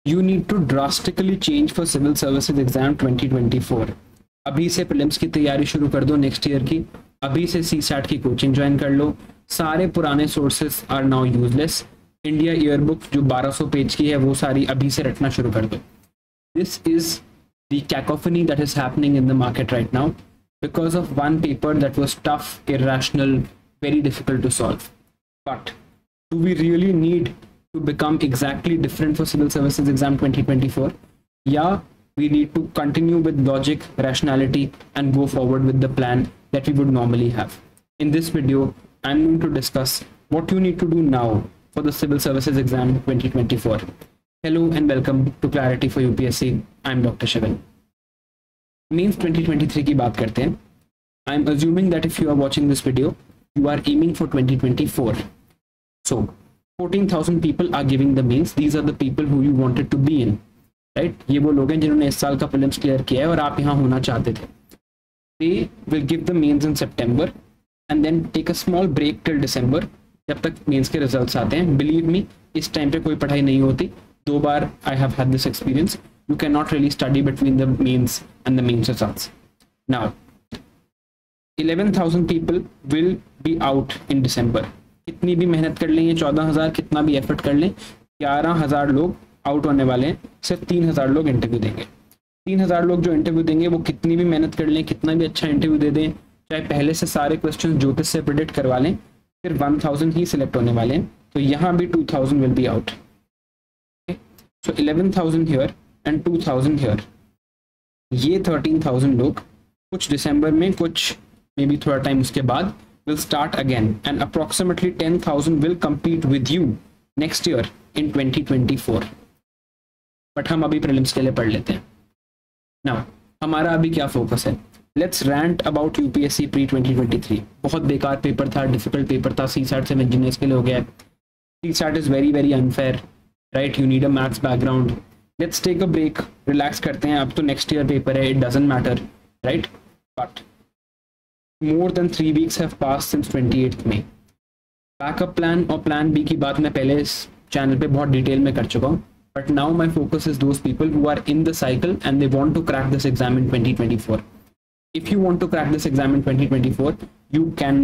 You need to drastically change for civil services exam 2024। अभी से prelims की तैयारी शुरू कर दो नेक्स्ट ईयर की, अभी से CSAT की कोचिंग ज्वाइन कर लो। सारे पुराने sources are now useless. India year book जो 1200 पेज की है वो सारी अभी से रटना शुरू कर दो। This is the cacophony that is happening in the market right now because of one paper that was tough, irrational, very difficult to solve. But do we really need to become exactly different for Civil Services Exam 2024? Yeah, we need to continue with logic, rationality, and go forward with the plan that we would normally have. In this video, I'm going to discuss what you need to do now for the Civil Services Exam 2024. Hello and welcome to Clarity for UPSC. I'm Dr. Shivan. Means 2023 की बात करते हैं. I'm assuming that if you are watching this video, you are aiming for 2024. So 14,000 people are giving the means. These are the people who you wanted to be in, right? ये वो लोग हैं जिन्होंने इस साल का प्रीलिम्स क्लियर किया है और आप यहाँ होना चाहते थे. They will give the means in September and then take a small break till December जब तक means के results आते हैं. Believe me, इस टाइम पे कोई पढ़ाई नहीं होती. 2 बार I have had this experience. You cannot really study between the means and the means results. Now, 11,000 people will be out in December. कितनी भी मेहनत कर लें, ये 14,000 कितना भी एफर्ट कर लें, 11,000 लोग आउट होने वाले हैं. सिर्फ 3,000 लोग इंटरव्यू देंगे. 3,000 लोग जो इंटरव्यू देंगे वो कितनी भी मेहनत कर लें, कितना भी अच्छा इंटरव्यू दे दें, चाहे पहले से सारे क्वेश्चन ज्योतिष से प्रेडिक्ट करवा लें, सिर्फ 1,000 ही सिलेक्ट होने वाले हैं. तो यहाँ भी 2,000 will be out. So 11,000 here and 2,000 here. ये 13,000 लोग कुछ दिसंबर में, कुछ मे बी थोड़ा टाइम उसके बाद will start again, and approximately 10,000 will compete with you next year in 2024. But हम अभी प्रीलिम्स के लिए पढ़ लेते हैं. Now, हमारा अभी क्या फोकस है? Let's rant about UPSC pre 2023. बहुत बेकार पेपर था, डिफिकल्ट पेपर था. CSAT से इंजीनियर्स के लिए हो गया. CSAT is very very unfair, right? You need a maths background. Let's take a break, relax करते हैं. अब तो नेक्स्ट ईयर पेपर है, it doesn't matter, right? But more than 3 weeks have passed since 28th May. Backup plan और plan B की बात मैं पहले इस चैनल पे बहुत डिटेल में कर चुका हूँ. But now my focus is those people who are in the cycle and they want to crack this exam in 2024. If you want to crack this exam in 2024, you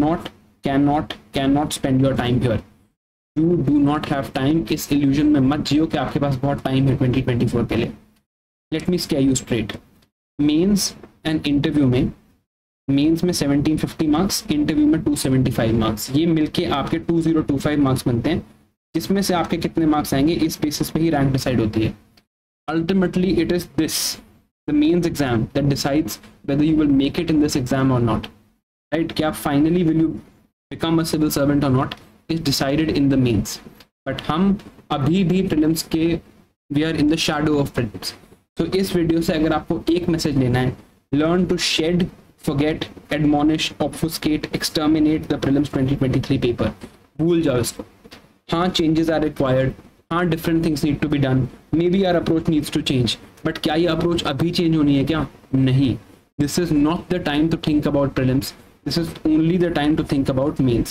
cannot spend your time here. You do not have time. इस illusion में मत जियो कि आपके पास बहुत time है 2024 के लिए. Let me scare you straight. Mains and interview में, मेंस में 1750 मार्क्स, इंटरव्यू में 275 मार्क्स, ये मिलके आपके 2025 मार्क्स बनते हैं. जिसमें से आपके कितने मार्क्स आएंगे इस बेसिस पे ही रैंक डिसाइड होती है. Ultimately it is this the mains exam that decides whether you will make it in this exam और नॉट, राइट? क्या finally will you become a civil servant और not is decided in the mains. But हम अभी भी prelims के, we are in the shadow of prelims. तो इस video से अगर आपको एक मैसेज लेना है, learn to shed, forget, admonish, obfuscate, exterminate the prelims 2023 paper. भूल जाओ इसको. हाँ, changes are required. हाँ, different things need to be done. Maybe our approach needs to change. But क्या ये approach अभी change होनी है क्या? नहीं. This is not the time to think about prelims. This is only the time to think about mains.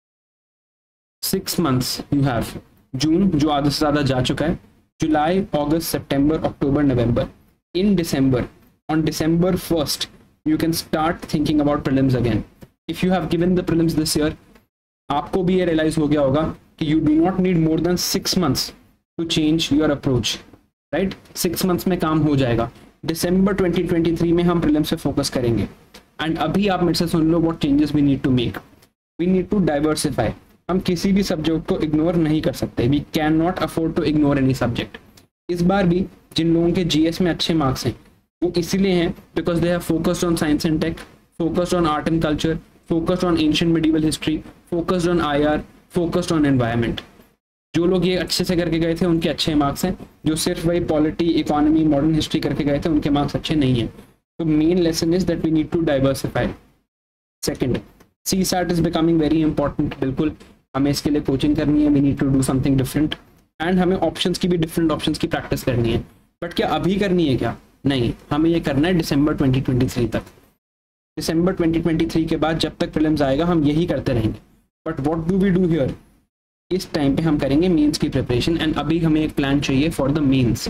6 months you have. June जो आधे से ज़्यादा जा चुका है. July, August, September, October, November. In December, on December 1st, you can start thinking about prelims again. If you have given the prelims this year, आपको भी ये realize हो गया होगा कि you do not need more than 6 months to change your approach, right? 6 months में काम हो जाएगा. December 2023 में हम prelims पे focus करेंगे. And अभी आप मेरे से सुन लो what changes we need to make. We need to diversify. हम किसी भी सब्जेक्ट को इग्नोर नहीं कर सकते. We cannot afford to ignore any subject. इस बार भी जिन लोगों के GS में अच्छे मार्क्स हैं वो इसीलिए हैं because they have focused on science and tech, focused on art and culture, focused on ancient medieval history, focused on IR, focused on environment. जो लोग ये अच्छे से करके गए थे उनके अच्छे मार्क्स हैं. जो सिर्फ वही पॉलिटी, इकोनॉमी, मॉडर्न हिस्ट्री करके गए थे उनके मार्क्स अच्छे नहीं हैं. तो main lesson is that we need to diversify. Second, CSAT is becoming very important. बिल्कुल हमें इसके लिए कोचिंग करनी है. We need to do something different and हमें ऑप्शंस की भी, डिफरेंट ऑप्शंस की प्रैक्टिस करनी है. बट क्या अभी करनी है क्या? नहीं, हमें ये करना है दिसंबर 2023 तक. दिसंबर 2023 के बाद जब तक प्रीलिम्स आएगा हम यही करते रहेंगे. But what do we do here? इस टाइम पे हम करेंगे मेंस की प्रिपरेशन। एंड अभी हमें एक प्लान चाहिए for the mains.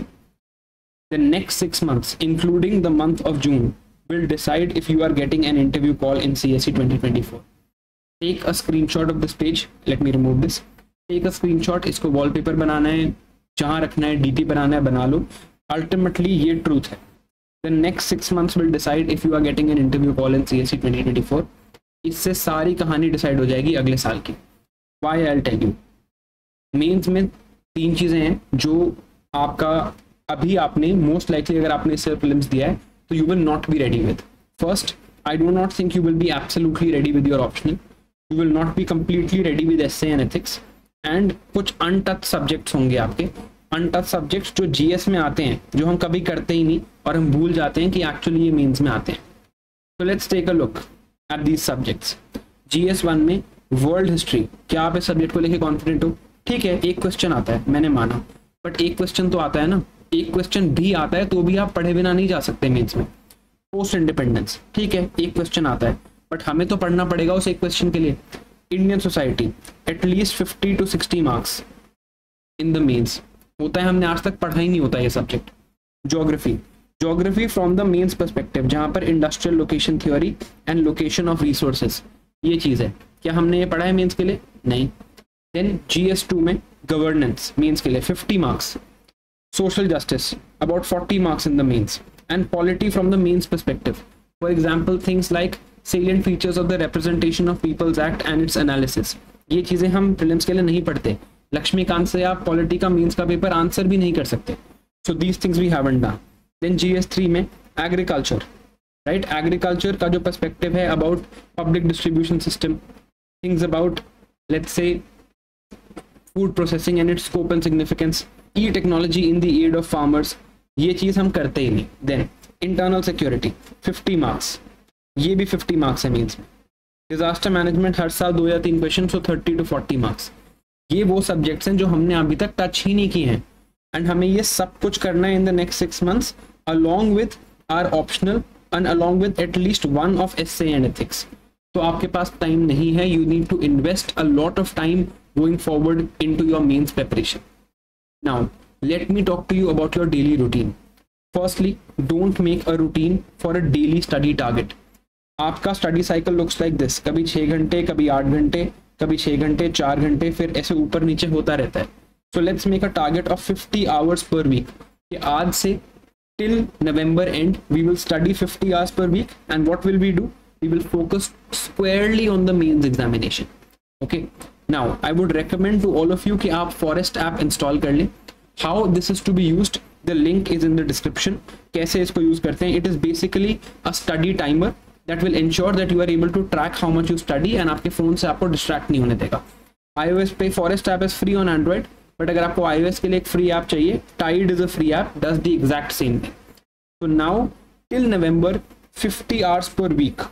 The next 6 months including the month of June will decide if you are getting an interview call in CSE 2024. Take a screenshot of this page. Let me remove this. Take a screenshot. इसको wallpaper बनाना है, जहाँ रखना है, DT बनाना है, बना लो। Ultimately ये truth है। The next 6 months will decide if you are getting an interview call in CSE 2024. इससे सारी कहानी डिसाइड हो जाएगी अगले साल की। Why I'll tell you. Mains में 3 चीज़ें हैं जो आपका अभी आपने मोस्ट लाइकली अगर आपने इससे प्रीलिम्स दिया है तो you will not be ready with. First, I do not think you will be absolutely ready with your optional. You will not be completely ready with essay and ethics. And कुछ untouched subjects होंगे आपके, untouched subjects जो GS में आते हैं, जो हम कभी करते ही नहीं और हम भूल जाते हैं कि actually ये मेंस में आते हैं। So let's take a look at these subjects. GS1 में वर्ल्ड हिस्ट्री, क्या आप इस सब्जेक्ट को लेके कॉन्फिडेंट हो? ठीक है, एक क्वेश्चन आता है, मैंने माना, बट एक क्वेश्चन तो आता है ना। एक क्वेश्चन भी आता है तो भी आप पढ़े बिना नहीं जा सकते मेंस में। पोस्ट इंडिपेंडेंस, ठीक है, एक क्वेश्चन आता है, बट हमें तो पढ़ना पड़ेगा उस एक क्वेश्चन के लिए। Indian society, at least 50 to 60 marks in the mains होता है, हमने आज तक पढ़ा ही नहीं होता ये subject. Geography, geography from the mains perspective, जहाँ पर industrial location theory and location of resources, ये चीज़ है। क्या हमने ये पढ़ा है मेंस के लिए? नहीं। देन GS2 में गवर्नेंस, मेंस के लिए 50 marks. Social justice, about 40 marks in the mains, and polity from the mains perspective. For example, things like salient features of the Representation of People's Act and its analysis. ये चीज़ें हम prelims के लिए नहीं पढ़ते। लक्ष्मीकांत से आप पॉलिटी का मेंस का पेपर आंसर भी नहीं कर सकते। So these things we haven't done. Then GS3 में agriculture, right? Agriculture का जो perspective है about public distribution system, things about let's say food processing and its scope and significance, e-technology in the aid of farmers, ये चीज़ हम करते ही नहीं। Then internal security 50 marks, ये भी 50 मार्क्स है मीन्स में। डिजास्टर मैनेजमेंट हर साल 2 या 3 क्वेश्चन, सो 30 to 40 मार्क्स। ये वो सब्जेक्ट्स हैं जो हमने अभी तक टच ही नहीं किए हैं, एंड हमें ये सब कुछ करना है in the next 6 months along with our optional and along with at least one of essay and ethics. तो आपके पास टाइम नहीं है, you need to invest a lot of time going forward into your mains preparation. Now, let me talk to you about your daily routine. Firstly, don't make a routine for a daily study target. आपका study cycle looks like this, कभी 6 घंटे, कभी 8 घंटे, कभी 6 घंटे, 4 घंटे, फिर ऐसे ऊपर नीचे होता रहता है। So let's make a target of 50 hours per week. कि आज से till November end, we will study 50 hours per week, and what will we do? We will focus squarely on the mains examination. Okay. Now, I would recommend to all of you कि आप Forest app install कर लें। How this is to be used, the link is in the description. कैसे इसको use करते हैं? It is basically a study timer that will ensure that you are able to track how much you study, and आपके phone से आपको distract नहीं होने देगा। iOS पे Forest app is free on Android, but अगर आपको iOS के लिए एक फ्री ऐप चाहिए, Tide is a free app, does the exact same thing. So now till November, 50 hours per week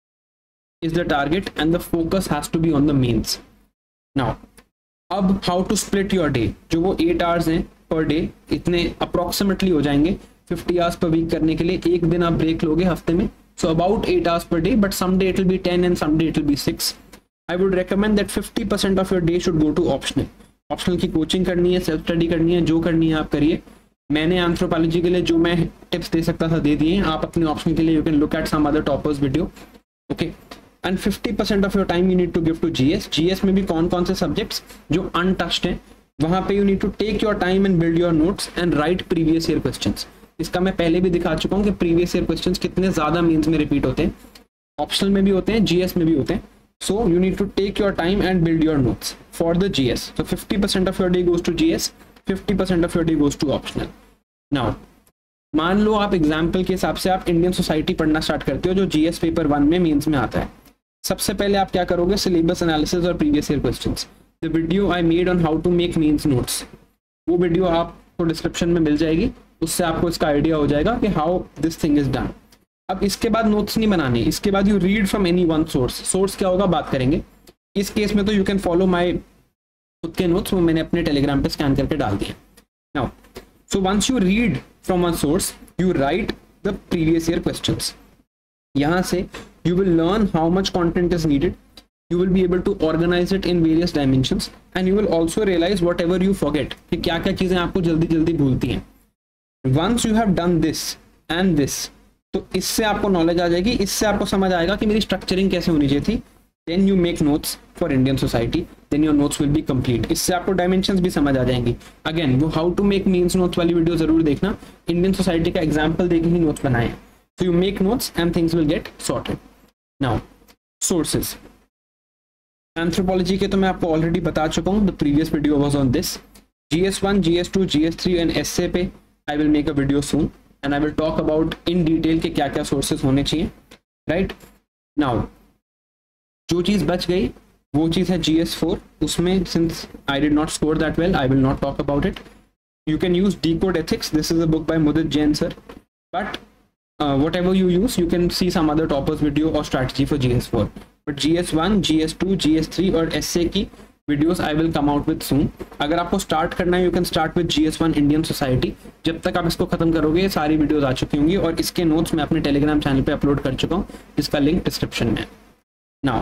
is the target, and the focus has to be on the mains. Now, अब how to split your day, जो वो 8 hours हैं per day, इतने approximately हो जाएंगे 50 hours per week करने के लिए। एक दिन आप ब्रेक लोगे हफ्ते में, so about 8 hours per day, but some day it will be 10 and some day it will be 6. I would recommend that 50% of your day should go to optional. Optional की कोचिंग करनी है, self study करनी है, जो करनी है आप करिए। मैंने एंथ्रोपोलॉजी के लिए जो मैं टिप्स दे सकता था दे दिए हैं, आप अपने ऑप्शनल के लिए you can look at some other toppers video. Okay, and 50% of your time you need to give to GS। GS में भी कौन कौन से सब्जेक्ट्स जो अनटच्ड हैं, वहाँ पे you need to take your time and build your notes and write previous year questions. इसका मैं पहले भी दिखा चुका हूँ कि प्रीवियस ईयर क्वेश्चंस कितने ज़्यादा मेंस में रिपीट होते हैं, ऑप्शनल में भी होते हैं, GS में भी होते हैं। So you need to take your time and build your notes for the GS। So 50% of your day goes to GS, 50% of your day goes to optional. Now, मान लो आप एग्जाम्पल के हिसाब से आप इंडियन सोसाइटी पढ़ना start करते हो जो GS पेपर 1 में मेंस में आता है। सबसे पहले आप क्या करोगे? सिलेबस एनालिसिस और previous year questions. The video I made on how to make mains notes, वो वीडियो आपको डिस्क्रिप्शन में मिल जाएगी, उससे आपको इसका आइडिया हो जाएगा कि how this thing is done. अब इसके बाद नोट्स नहीं बनाने, इसके बाद you read from any one source. Source क्या होगा बात करेंगे। इस केस में तो यू कैन फॉलो माई खुद के नोट्स, वो मैंने अपने टेलीग्राम पे स्कैन करके डाल दिए। Now, so once you read from one source, you write the previous year questions. यहाँ से you will learn how much content is needed, you will be able to organize it in various dimensions and you will also realize whatever you forget कि क्या क्या चीज़ें आपको जल्दी जल्दी भूलती हैं. Once you have done this and this, तो इससे आपको नॉलेज आ जाएगी, इससे आपको समझ आएगा कि मेरी स्ट्रक्चरिंग कैसे होनी चाहिए थी. Then you make notes for Indian society, then your notes will be complete. इससे आपको डायमेंशंस भी समझ आ जाएंगी. अगेन वो how to make mains notes वाली वीडियो जरूर देखना, इंडियन सोसाइटी का एग्जाम्पल देके ही नोट्स बनाए. So you make notes and things will get sorted. Now sources. Anthropology के तो मैं आपको ऑलरेडी बता चुका हूँ, the previous video was on this. GS1, GS2, GS3 and essay पे I will make a video soon and I will talk about in detail के क्या क्या सोर्सेज होने चाहिए. राइट नाउ जो चीज़ बच गई वो चीज़ है GS4. उसमें since I did not score that well I will not talk about it. You can use Decode Ethics. This is a book by Mudit Jain sir, but whatever you use, you can see some other toppers video or strategy for GS4. But GS1, GS2, GS3 और SA की videos I will come out with soon. अगर आपको start करना है you can start with GS1 Indian Society. जब तक आप इसको खत्म करोगे सारी videos आ चुकी होंगी और इसके notes मैं अपने Telegram चैनल पे अपलोड कर चुका हूँ, जिसका लिंक डिस्क्रिप्शन में. Now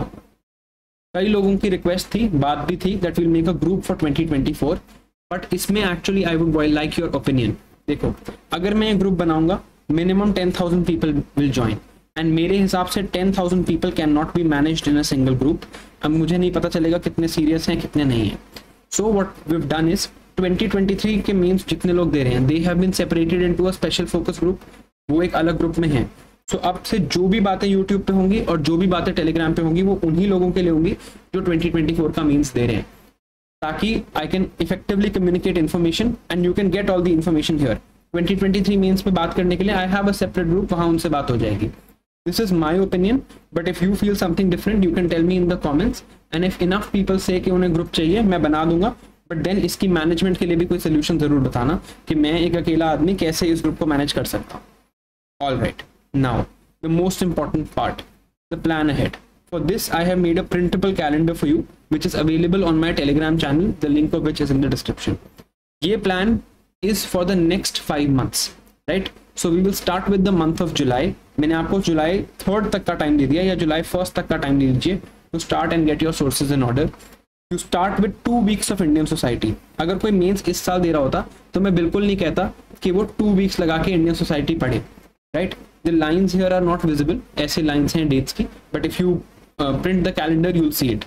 कई लोगों की रिक्वेस्ट थी, बात भी थी that we'll make a group for 2024. But इसमें actually I would like your opinion. देखो अगर मैं एक ग्रुप बनाऊंगा minimum 10,000 people will join and मेरे हिसाब से 10,000 people cannot be managed in a single group. अब मुझे नहीं पता चलेगा कितने सीरियस हैं कितने नहीं हैं. So what we've done is 2023 के मीन्स जितने लोग दे रहे हैं they have been separated into a special focus group. वो एक अलग ग्रुप में है. So अब से जो भी बातें YouTube पे होंगी और जो भी बातें Telegram पे होंगी वो उन्हीं लोगों के लिए होंगी जो 2024 का मीन्स दे रहे हैं, ताकि I can effectively communicate information and you can get all the information here. 2023 mains पे बात करने के लिए I have a separate group, वहाँ उनसे बात हो जाएगी. This is my opinion, but if you feel something different you can tell me in the comments and if enough people say कि उन्हें ग्रुप चाहिए मैं बना दूंगा. बट देन इसकी मैनेजमेंट के लिए भी कोई सोल्यूशन जरूर बताना कि मैं एक अकेला आदमी कैसे इस ग्रुप को मैनेज कर सकता हूँ. All right, now the most important part, the plan ahead. For this I have made a printable calendar for you which is available on my Telegram channel, the link of which is in the description. ये plan is for the next 5 months, right? So we will start with the month of July. मैंने आपको जुलाई 3rd तक का time दे दिया या जुलाई 1st तक का time दे दीजिए to start and get your sources in order. You start with 2 weeks of Indian society. अगर कोई मेंस इस साल दे रहा होता तो मैं बिल्कुल नहीं कहता कि वो 2 weeks लगा के इंडियन सोसाइटी पढ़े. Right, the lines here are not visible, ऐसे लाइन्स हैं डेट्स की, but if you print the calendar you'll see it.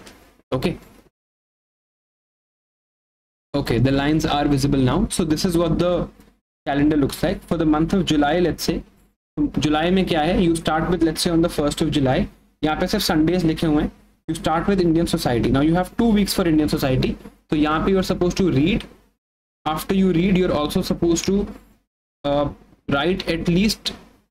Okay, the lines are visible now. So this is what the calendar looks like for the month of July. Let's say जुलाई में क्या है, you start with let's say on the 1st of July. यहाँ पे सिर्फ Sundays लिखे हुए हैं. You start with Indian Society. Now you have 2 weeks for Indian Society. तो यहाँ पे you're supposed to read. After you read, you're also supposed to write at least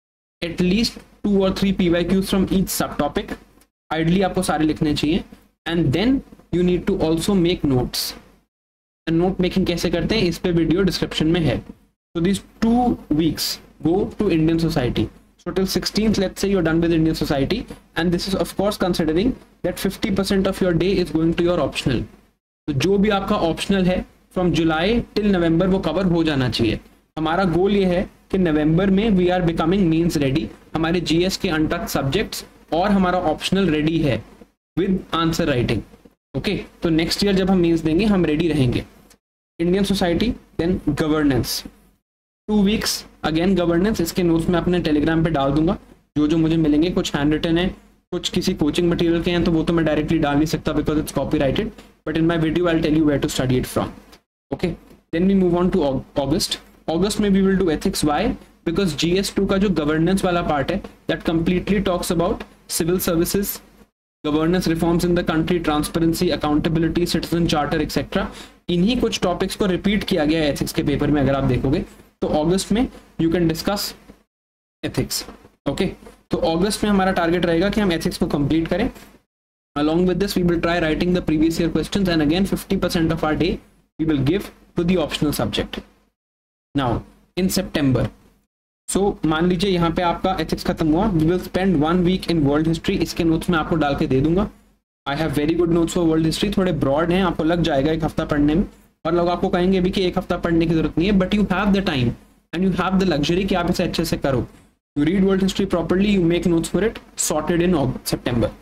2 or 3 PYQs from each subtopic. Ideally आपको सारे लिखने चाहिए and then you need to also make notes. Note making कैसे करते हैं इस पे वीडियो डिस्क्रिप्शन में है. So this 2 weeks go to Indian society. So till 16th let's say you're done with Indian society and this is of course considering that 50% of your day is going to your optional. तो जो भी आपका optional है from July till नवंबर वो cover हो जाना चाहिए. हमारा गोल ये है कि नवंबर में we are becoming mains ready, हमारे GS के अनटच सब्जेक्ट्स और हमारा ऑप्शनल रेडी है विद आंसर राइटिंग. ओके, तो नेक्स्ट ईयर जब हम मीन्स देंगे हम रेडी रहेंगे. Indian society, then governance 2 weeks, again governance. इसके नोट्स मैं अपने टेलीग्राम पे डाल दूंगा जो जो मुझे मिलेंगे. कुछ हैंड रिटन है, कुछ किसी कोचिंग मटेरियल के हैं तो वो तो मैं डायरेक्टली डाल नहीं सकता because it's copyrighted, but in my video I will tell you where to study it from. Okay, then we move on to August. अगस्त में we will do ethics. Why? Because GS2 का जो governance वाला part है that completely talks about civil services, governance reforms in the country, transparency, accountability, citizen charter etcetera. इन्हीं कुछ topics को repeat किया गया है एथिक्स के पेपर में अगर आप देखोगे. तो अगस्त में you can discuss ethics. Okay, तो अगस्त में हमारा टारगेट रहेगा कि हम एथिक्स को कंप्लीट करें. Along with this we will try writing the previous year questions and again 50% of our day we will give to the optional subject. Now in September, so मान लीजिए यहाँ पे आपका एथिक्स खत्म हुआ, we will spend 1 week in world history. इसके notes मैं आपको डाल के दे दूंगा. I have very good notes for world history, थोड़े ब्रॉड हैं, आपको लग जाएगा 1 हफ्ता पढ़ने में. और लोग आपको कहेंगे भी कि 1 हफ्ता पढ़ने की जरूरत नहीं है, but you have the time and you have the luxury कि आप इसे अच्छे से करो. You read world history properly, you make notes for it, sorted in September.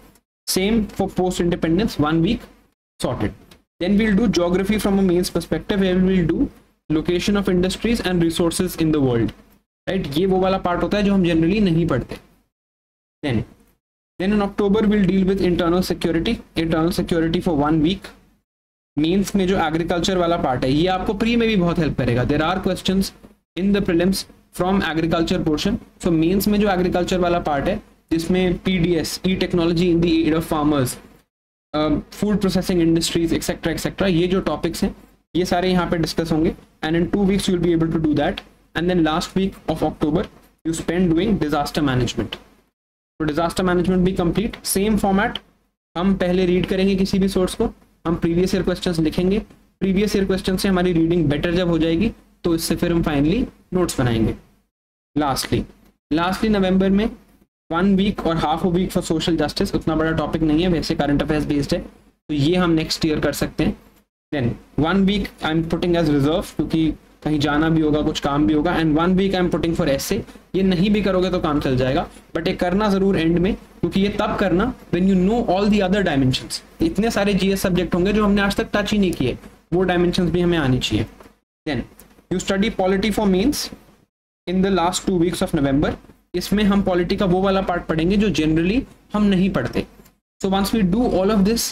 Same for post independence, 1 week, sorted. Then we'll do geography from a mains perspective, where we'll do location of industries and resources in the world. Right? ये वो वाला part होता है जो हम generally नहीं पढ़ते. Then in October we'll deal with internal security for 1 week. Means में जो agriculture वाला part है, ये आपको pre में भी बहुत help करेगा. There are questions in the prelims from agriculture portion. So means में जो agriculture वाला part है, जिसमें PDS, e-technology in the aid of farmers, food processing industries, etc. ये जो topics हैं, ये सारे यहाँ पे discuss होंगे. And in 2 weeks you'll be able to do that. And then last week of October you spend doing disaster management. तो disaster management भी कंप्लीट. सेम फॉर्मेट, हम पहले रीड करेंगे किसी भी सोर्स को, हम प्रीवियस ईयर क्वेश्चंस लिखेंगे. प्रीवियस ईयर क्वेश्चन से हमारी रीडिंग बेटर जब हो जाएगी तो इससे फिर हम फाइनली नोट्स बनाएंगे. लास्टली नवंबर में 1 वीक और half a week for social justice. उतना बड़ा टॉपिक नहीं है, वैसे करंट अफेयर्स बेस्ड है, तो ये हम नेक्स्ट ईयर कर सकते हैं. Then 1 week I am putting as reserve, क्योंकि कहीं जाना भी होगा, कुछ काम भी होगा. And 1 week I am putting for essay. ये नहीं भी करोगे तो काम चल जाएगा, बट ये करना जरूर एंड में, क्योंकि ये तब करना when you know all the other dimensions. इतने सारे जीएस सब्जेक्ट होंगे जो हमने आज तक टच ही नहीं किए, वो डायमेंशंस भी हमें आनी चाहिए. Then you study polity for mains in the last 2 weeks of November. इसमें हम पॉलिटी का वो वाला पार्ट पढ़ेंगे जो जनरली हम नहीं पढ़ते. So once we do all of this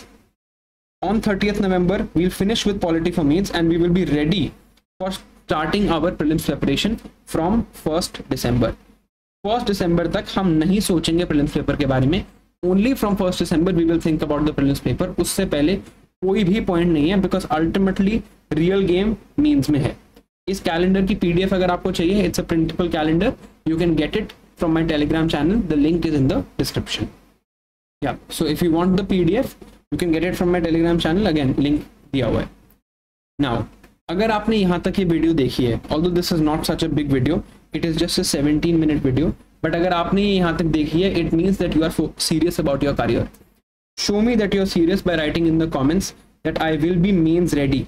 on 30th November, we'll finish with polity for mains and we will be ready for starting our prelims preparation from 1st December. 1st December तक हम नहीं सोचेंगे prelims paper के बारे में. Only from 1st December we will think about the prelims paper. उससे पहले कोई भी point नहीं है, because ultimately real game means में है. इस कैलेंडर की PDF अगर आपको चाहिए, it's a printable calendar. You can get it from my Telegram channel. The link is in the description. Yeah. So if you want the PDF, you can get it from my Telegram channel. Again, link दिया हुआ है. Now, अगर आपने यहाँ तक ये video देखी है, although this is not such a big video, it is just a 17-minute video, but अगर आपने ये यहाँ तक देखी है, it means that you are serious about your career. Show me that you are serious by writing in the comments that I will be mains ready.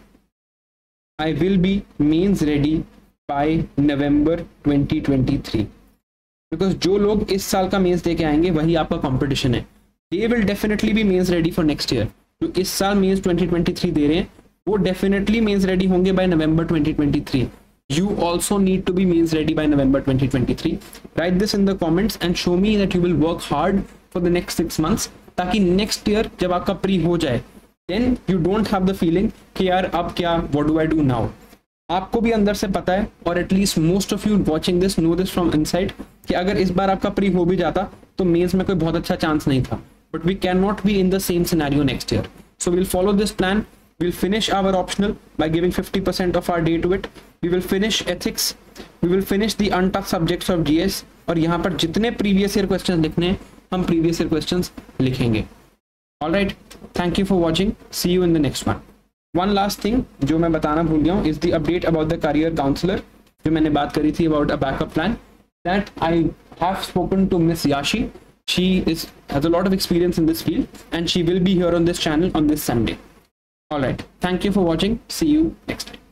I will be mains ready by November 2023. Because जो लोग इस साल का mains दे के आएंगे वही आपका competition है. They will definitely be mains ready for next year. जो इस साल मेंस 2023 दे रहे हैं वो definitely mains ready होंगे by November 2023. You also need to be mains ready by November 2023. Write this in the comments and show me that you will work hard for the next 6 months, ताकि next year जब आपका pre हो जाए then you don't have the feeling कि यार अब क्या, what do I do now. आपको भी अंदर से पता है, और at least most of you watching this know this from inside, कि अगर इस बार आपका प्री हो भी जाता तो मेंस में कोई बहुत अच्छा चांस नहीं था. But we cannot be in the same scenario next year. So we'll follow this plan. We'll finish our optional by giving 50% of our day to it. We will finish ethics. We will finish the untouched subjects of GS. और यहाँ पर जितने previous year questions लिखने हैं, हम previous year questions लिखेंगे. All right. Thank you for watching. See you in the next one. One last thing जो मैं बताना भूल गया हूँ is the update about the career counselor. जो मैंने बात करी थी about a backup plan. That I have spoken to Miss Yashi. She has a lot of experience in this field and she will be here on this channel on this Sunday. All right. Thank you for watching. See you next time.